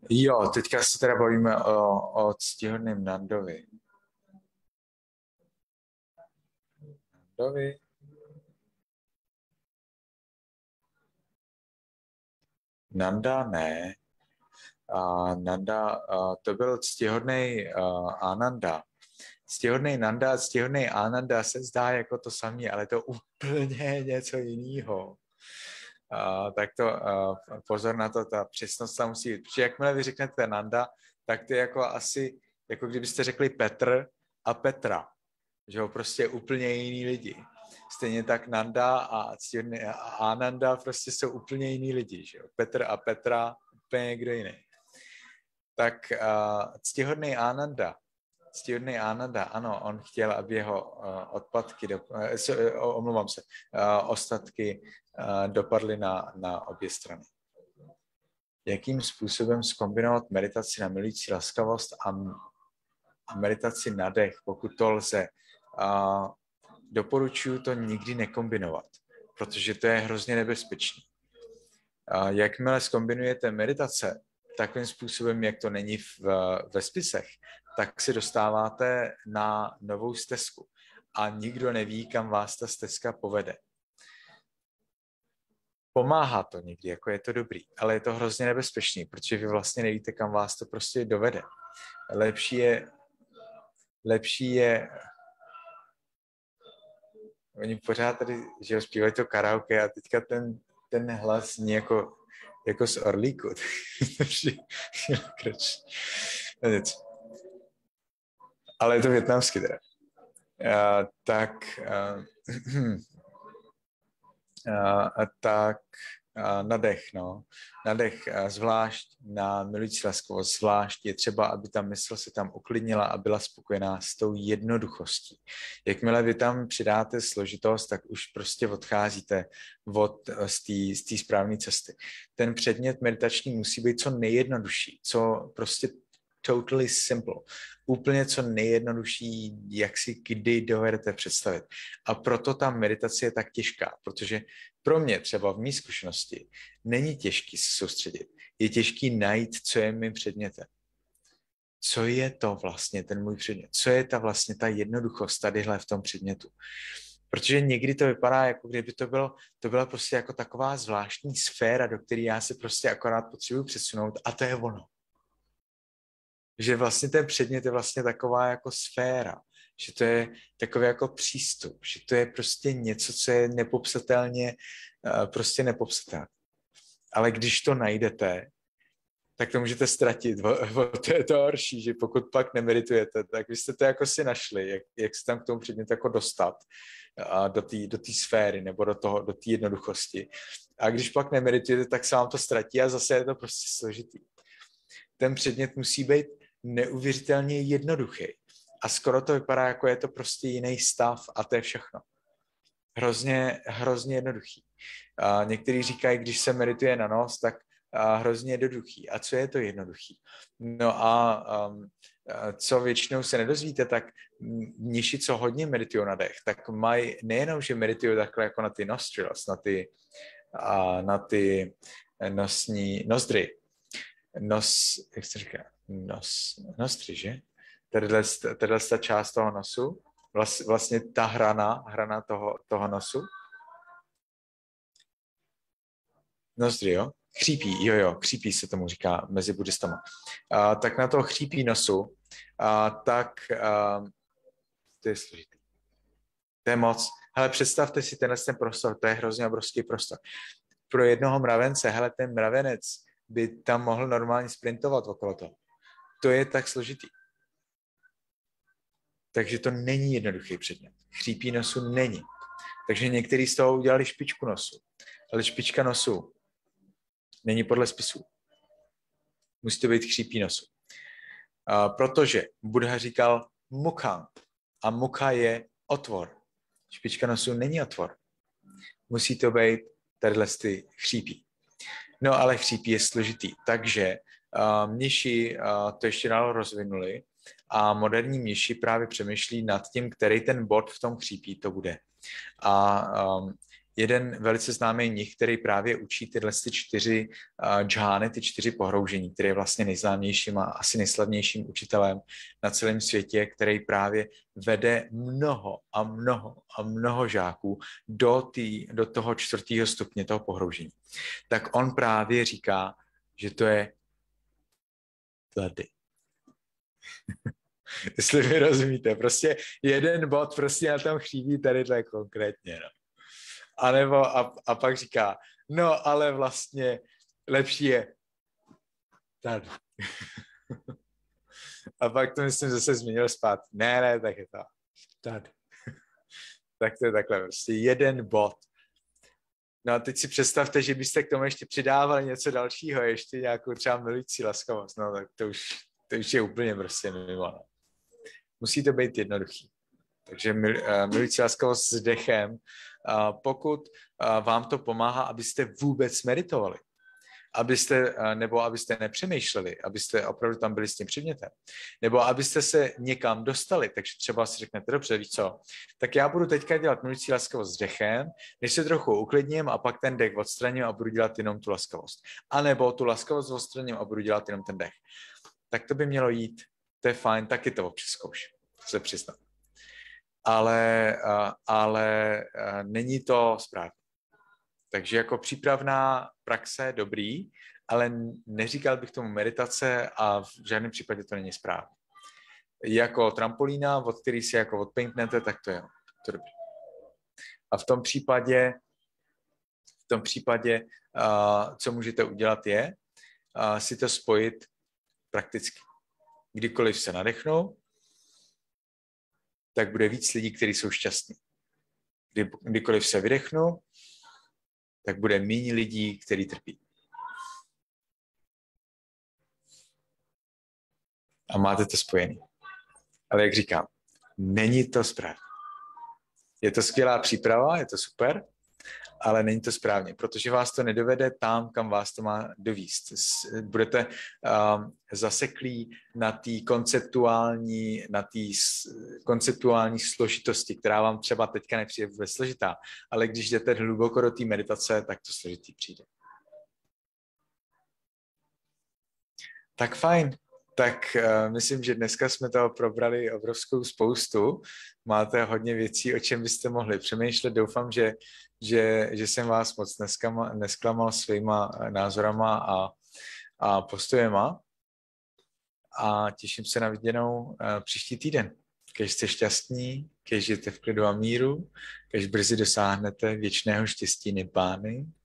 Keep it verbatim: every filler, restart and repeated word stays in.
Jo, teďka se teda bavíme o, o ctihodném Nandovi. Nandovi? Nanda ne. A Nanda, a to byl ctihodný Ananda. Ctihodný Nanda a ctihodný Ananda se zdá jako to samé, ale to úplně něco jiného. Uh, tak to uh, pozor na to, ta přesnost tam musí být. Protože jakmile vy řeknete Nanda, tak to je jako asi, jako kdybyste řekli Petr a Petra. Že jo, prostě úplně jiný lidi. Stejně tak Nanda a Ananda prostě jsou úplně jiný lidi. Že jo? Petr a Petra úplně někdo jiný. Tak uh, ctihodný Ananda, ctihodný Ananda, ano, on chtěl, aby jeho uh, odpadky, do, uh, omlouvám se, uh, ostatky uh, dopadly na, na obě strany. Jakým způsobem zkombinovat meditaci na milující laskavost a, a meditaci na dech, pokud to lze? Uh, doporučuji to nikdy nekombinovat, protože to je hrozně nebezpečné. Uh, jakmile zkombinujete meditace takovým způsobem, jak to není v, ve spisech, tak se dostáváte na novou stezku a nikdo neví, kam vás ta stezka povede. Pomáhá to někdy, jako je to dobrý, ale je to hrozně nebezpečný, protože vy vlastně nevíte, kam vás to prostě dovede. Lepší je, lepší je, oni pořád tady, že zpívají to karaoke a teďka ten, ten hlas zní jako, jako z Orlíku. Ale je to vietnamsky teda. Uh, tak uh, uh, tak uh, na dech, no. Na dech, uh, zvlášť na milující laskavost, zvlášť je třeba, aby ta mysl se tam uklidnila a byla spokojená s tou jednoduchostí. Jakmile vy tam přidáte složitost, tak už prostě odcházíte od, z té správné cesty. Ten předmět meditační musí být co nejjednodušší, co prostě totally simple. Úplně co nejjednodušší, jak si kdy dovedete představit. A proto ta meditace je tak těžká, protože pro mě třeba v mý zkušenosti není těžký se soustředit. Je těžký najít, co je mým předmětem. Co je to vlastně ten můj předmět? Co je ta vlastně ta jednoduchost tadyhle v tom předmětu? Protože někdy to vypadá, jako kdyby to bylo, to byla prostě jako taková zvláštní sféra, do které já se prostě akorát potřebuji přesunout a to je ono. Že vlastně ten předmět je vlastně taková jako sféra, že to je takový jako přístup, že to je prostě něco, co je nepopsatelně, prostě nepopsatelné. Ale když to najdete, tak to můžete ztratit. To je to horší, že pokud pak nemeditujete, tak vy jste to jako si našli, jak, jak se tam k tomu předmětu jako dostat do té do té sféry nebo do toho, do té jednoduchosti. A když pak nemeditujete, tak se vám to ztratí a zase je to prostě složitý. Ten předmět musí být neuvěřitelně jednoduchý. A skoro to vypadá, jako je to prostě jiný stav a to je všechno. Hrozně, hrozně jednoduchý. A někteří říkají, když se medituje na nos, tak a hrozně jednoduchý. A co je to jednoduchý? No a um, co většinou se nedozvíte, tak mniši, co hodně meditují na dech, tak mají nejenom, že meditují takhle jako na ty nostrils, na ty, a, na ty nosní, nozdry, nos, jak se říká, nos, nostry, že? Tadyhle, tadyhle ta část toho nosu, vlast, vlastně ta hrana, hrana toho, toho nosu. Nozdry, jo? Chřípí, jo, jo, chřípí se tomu říká mezi buddhistama. Uh, tak na toho chřípí nosu, uh, tak uh, to je složitý. To je moc. Hele, představte si tenhle ten prostor, to je hrozně obrovský prostor. Pro jednoho mravence, hele, ten mravenec by tam mohl normálně sprintovat okolo toho. To je tak složitý. Takže to není jednoduchý předmět. Chřípí nosu není. Takže někteří z toho udělali špičku nosu. Ale špička nosu není podle spisů. Musí to být chřípí nosu. A protože Buddha říkal mukha. A mukha je otvor. Špička nosu není otvor. Musí to být tadyhle ty chřípí. No ale chřípí je složitý. Takže uh, mniši uh, to ještě dál rozvinuli a moderní mniši právě přemýšlí nad tím, který ten bod v tom chřípí to bude. A um, jeden velice známý mnich, který právě učí tyhle ty čtyři uh, džhány, ty čtyři pohroužení, který je vlastně nejznámějším a asi nejslavnějším učitelem na celém světě, který právě vede mnoho a mnoho a mnoho žáků do, tý, do toho čtvrtého stupně toho pohroužení. Tak on právě říká, že to je tady. Jestli mi rozumíte, prostě jeden bod prostě na tom chybí tady tak konkrétně, no. A nebo a, a pak říká, no ale vlastně lepší je tady. A pak to myslím zase změnil zpátky. Ne, ne, tak je to tady. Tak to je takhle, prostě jeden bod. No a teď si představte, že byste k tomu ještě přidávali něco dalšího, ještě nějakou třeba milující laskavost, no tak to už, to už je úplně prostě mimo. No. Musí to být jednoduchý. Takže mil, uh, milující laskavost s dechem, uh, pokud uh, vám to pomáhá, abyste vůbec meditovali, abyste, uh, nebo abyste nepřemýšleli, abyste opravdu tam byli s tím předmětem, nebo abyste se někam dostali, takže třeba si řeknete, dobře, víš co, tak já budu teďka dělat milující laskavost s dechem, než se trochu uklidním a pak ten dech odstraním a budu dělat jenom tu laskavost. A nebo tu laskavost odstraním a budu dělat jenom ten dech. Tak to by mělo jít, to je fajn, taky to občas zkouším, se přiznám. Ale, ale není to správně. Takže jako přípravná praxe dobrý, ale neříkal bych tomu meditace a v žádném případě to není správně. Jako trampolína, od který si jako odpenknete, tak to je to dobrý. A v tom případě, v tom případě, co můžete udělat je, si to spojit prakticky. Kdykoliv se nadechnou, tak bude víc lidí, kteří jsou šťastní. Kdy, kdykoliv se vydechnu, tak bude méně lidí, kteří trpí. A máte to spojený. Ale jak říkám, není to správně. Je to skvělá příprava, je to super, ale není to správně, protože vás to nedovede tam, kam vás to má dovíst. Budete um, zaseklí na té konceptuální, na té konceptuální složitosti, která vám třeba teďka nepřijde vůbec složitá, ale když jdete hluboko do té meditace, tak to složitý přijde. Tak fajn. Tak uh, myslím, že dneska jsme toho probrali obrovskou spoustu. Máte hodně věcí, o čem byste mohli přemýšlet. Doufám, že, že, že jsem vás moc neskama, nesklamal svýma názorama a, a postojema. A těším se na viděnou uh, příští týden. Kež jste šťastní, kež žijete v klidu a míru, kež brzy dosáhnete věčného štěstí Nibbány.